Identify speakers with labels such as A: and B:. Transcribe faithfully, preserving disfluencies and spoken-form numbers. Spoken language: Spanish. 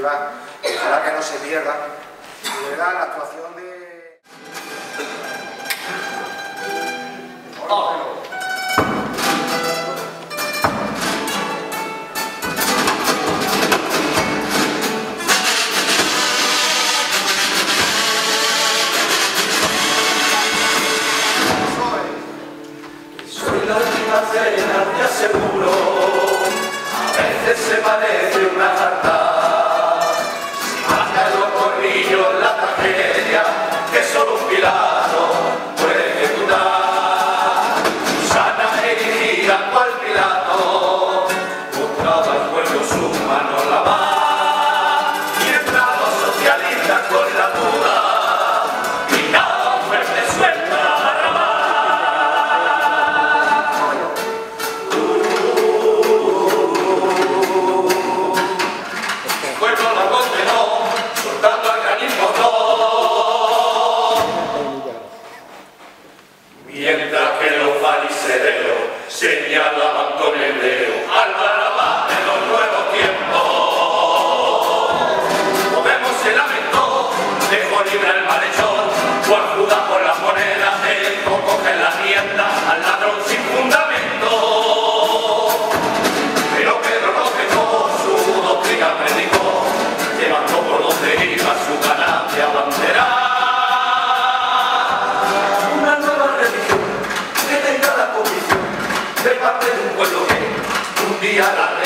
A: festival, ojalá que no se pierda. Y de verdad, la actuación de...
B: Soy la última cena, te aseguro, a veces se parece una jarta, si baja los corrillos la tragedia que solo un Pilato puede ejecutar. Sana erigida cual Pilato, mostraba al pueblo su mano lavar, y entraba los socialistas con la duda, gritaban fuerte suelta. Mientras que los fariseos señalaban con el dedo al Barrabás de los nuevos tiempos, Podemos se lamentó, dejó libre al malhechor, Juan Judas por las monedas, el coco que la rienda al ladrón sin fundamento. Pero Pedro no dejó, su doctrina predicó, llevando por donde iba su ganancia bandera. De parte de un pueblo que un día la